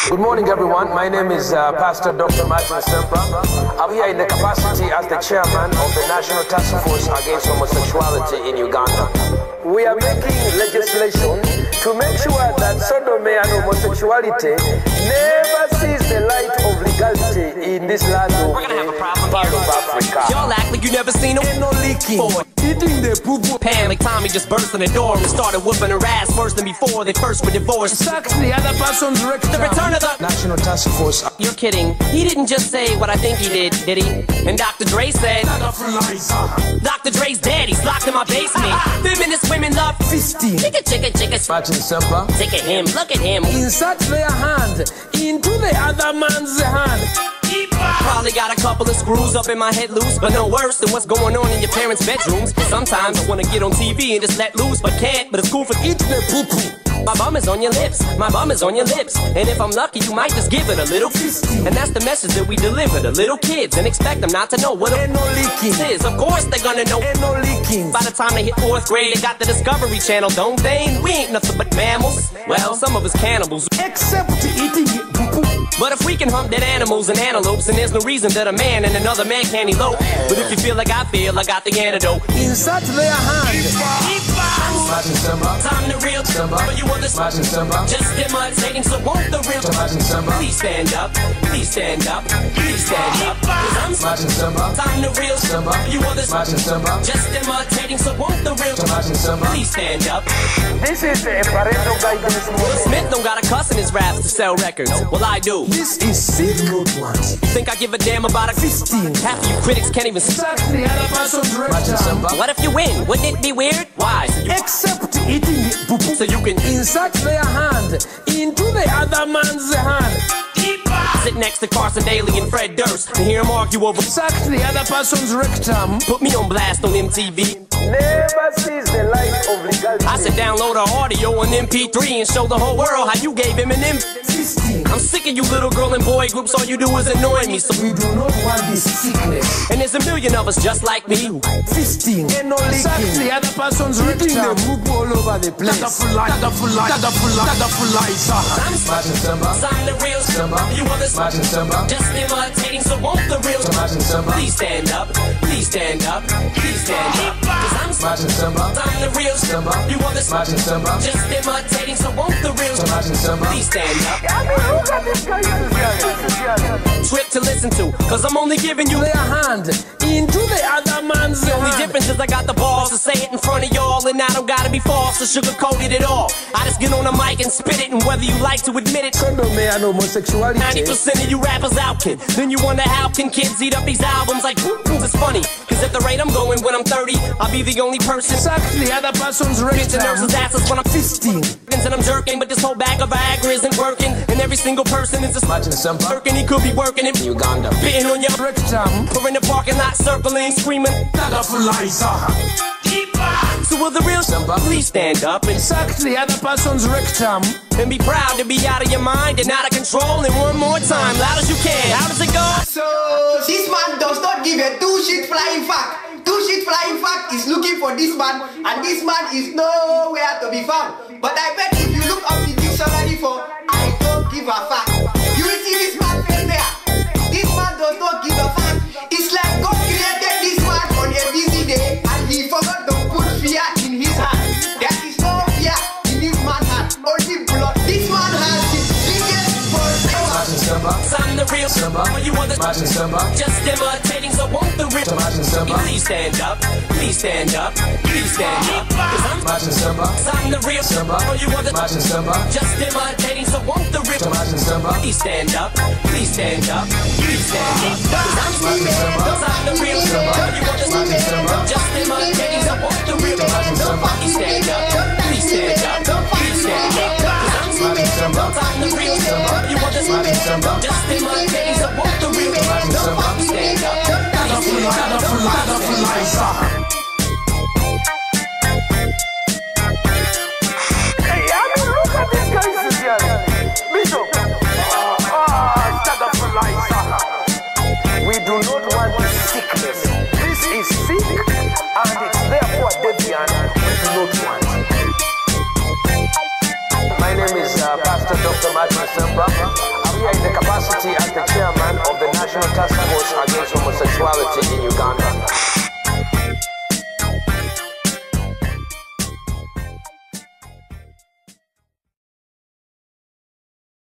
Good morning, everyone. My name is Pastor Doctor Martin Ssempa. I'm here in the capacity as the chairman of the National Taskforce against homosexuality in Uganda. We are making legislation to make sure that sodomy and homosexuality never sees the light of legality in this land of part of Africa. Y'all act like you never seen them. Ain't no leaking. Eating the poo-poo. Pam and Tommy just burst in the door and started whooping her ass worse than before they first were divorced. Sucks the other person's rectum. The return of the National Taskforce. You're kidding. He didn't just say what I think he did he? And Dr. Dre said Dr. Dre's dead, he's locked in my basement. Feminist women love fisting. Chicka. Martin Ssempa. Look at him, look at him. Insert their hand into the other man's hand. Probably got a couple of screws up in my head loose, but no worse than what's going on in your parents' bedrooms. Sometimes I wanna get on TV and just let loose, but can't. But it's cool for eating the poo-poo. My bum is on your lips, my bum is on your lips. And if I'm lucky, you might just give it a little fisting. And that's the message that we deliver to little kids and expect them not to know what ain't no leaking is. Of course they're gonna know. Ain't no leaking. By the time they hit 4th grade, they got the Discovery Channel, don't they? We ain't nothing but mammals. Well, some of us cannibals. Except eating poo-poo. But if we can hump dead animals and antelopes, then there's no reason that a man and another man can't elope. But if you feel like I feel, I got the antidote. Insert their hand. Martin Ssempa. Time to real Ssempa. You want this Martin Ssempa. just imitating, so won't the real Martin Ssempa. Please stand up, please stand up, please stand up. Martin Ssempa. Time to real Ssempa. You want this Martin Ssempa. just imitating, so won't the real Martin Ssempa. Please stand up. This is a parental guidance movement. Smith don't got a cuss in his raps to sell records. Well, I do. This is secret ones. Think I give a damn about a fisting? Half of you critics can't even Suck the other person's Martin rectum. Ssempa. What if you win? Wouldn't it be weird? Why? Except eating poo-poo. So you can insert their hand into the other man's hand. sit next to Carson Daly and Fred Durst and hear them argue over. Suck the other person's rectum. Put me on blast on MTV. Never sees the light of legality. I said download our audio on MP3 and show the whole world how you gave Eminem. I'm sick of you little girl and boy groups, all you do is annoy me. So We do not want this sickness. and there's a million of us just like me. Fisting. Ain't no Suck leaking. the other person's rectum. all over the place. I'm Martin Ssempa. sign the real Ssempa. You want this Martin Ssempa. just imitating, so won't the real Martin Ssempa. Please stand up, please stand up, please stand up. Cause Martin Ssempa. I'm the real Ssempa. You want this Martin Ssempa. just imitating, so won't the real Martin Ssempa. Please stand up. Look at this guy. Trip to listen to, cause I'm only giving you Their hand into the other man's the only hand. difference is I got the balls to say it in front of y'all, and I don't gotta be false or sugar-coated at all. I just get on the mic and spit it, and whether you like to admit it, Sodomy and homosexuality. 90% of you rappers out, kid. Then you wonder how can kids eat up these albums like poo-poos? It's funny, cause at the rate I'm going when I'm 30, I'll be the only person Suck the other person's pinching rectum. nurses' asses when I'm Fisting. and I'm jerking, but this whole bag of Viagra isn't working, and every single person is just Martin Ssempa. working. He could be working in Uganda. Spitting on your Rectum. or in the parking lot circling, screaming. So will the real Ssempa. please stand up and Suck the other person's rectum. and be proud to be out of your mind and out of control. And one more time, loud as you can. How does it go? So this man does not give a two shit flying fuck. Two shit flying fuck is looking for this man, and this man is nowhere to be found. But I bet if you look up the dictionary for I don't give a fuck, you will see this man face there. This man does not give a fuck. It's like God created this man on a busy day and he forgot to put fear in his heart. There is no fear in this man's heart, only blood. This man has the biggest ball Martin Ssempa. I'm the real Ssempa. When you want the Martin Ssempa. just imitating, so won't the real Martin Ssempa. please stand up, please stand up, please stand up. Cause Martin Ssempa. I'm the real Ssempa. When you want the Martin Ssempa. just imitating, so won't the real Martin Ssempa. please stand up, please stand up, please stand up. Cause Martin Ssempa. I'm the real When you want the Martin Ssempa. just imitating, so won't the real Martin Ssempa. please stand up, please stand up, please stand up. Cause Martin Ssempa. I'm the real You want this Martin Ssempa. just imitating, so won't the real Martin Ssempa. stand up, please stand up. Hey, I mean, look at this guy, sincerely. Bishop. STATAFULIZAHA. We do not want this sickness. This is sick, and it's therefore deviant. We do not want. My name is Pastor Doctor Martin Martin Ssempa. I'm here in the capacity as the chairman of the National Taskforce against homosexuality in Uganda.